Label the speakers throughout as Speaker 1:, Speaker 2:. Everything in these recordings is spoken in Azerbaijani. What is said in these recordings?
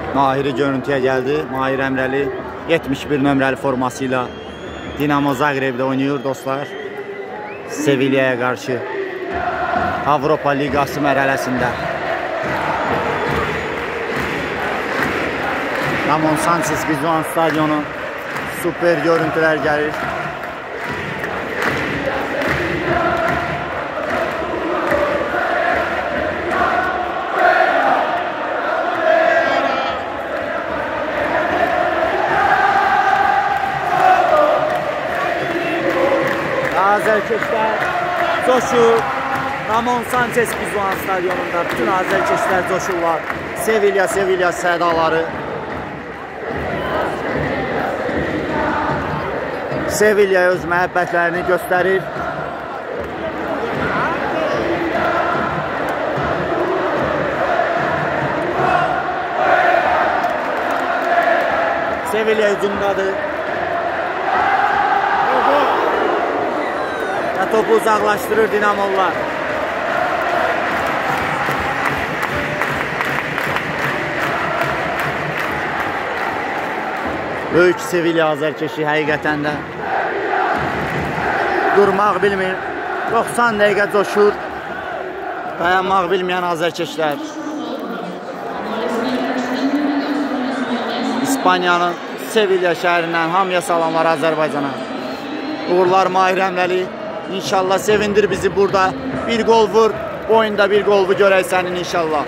Speaker 1: Mahiri görüntüyə gəldi. Mahir Əmrəli 71 nömrəli formasıyla Dinamo Zagreb'də oynayır dostlar. Sevilla'ya qarşı Avropa Liqası mərhələsində. Ramon Sanchez Pizjuan stadionu, super görüntülər gəlir. Azərkeşlər coşur. Ramon Sanchez Pizjuan stadionunda bütün Azərkeşlər coşurlar. Sevilla sədaları. Sevilla öz məhəbbətlərini göstərir. Sevilla hücumdadır. Və topu uzaqlaşdırır Dinamolar. Böyük Sevilla azərkeşi həqiqətən də durmaq bilmir. 90 dəqiqə coşur. Dayanmaq bilməyən azərkeşlər. İspaniyanın Sevilla şəhərindən hamıya salamlar Azərbaycana. Uğurlar Mahir Əmrəli. İnşallah sevindir bizi burada. Bir gol vur. Oyunda bir gol vur görək sənin inşallah.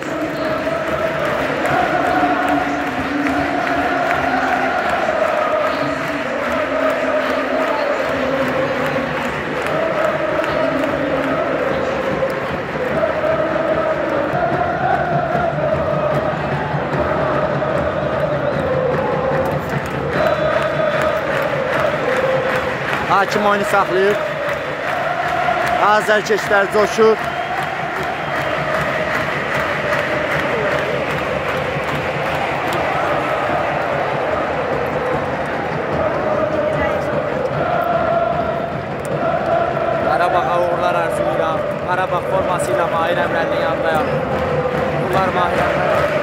Speaker 1: Hakim oyunu saxlayır. Azərkeşlər coşur. Qarabağa uğurlar arzulayıram. Qarabağ formasıyla Mahir Əmrəlinin yanındayam. Uğurlar Mahir Əmrəli.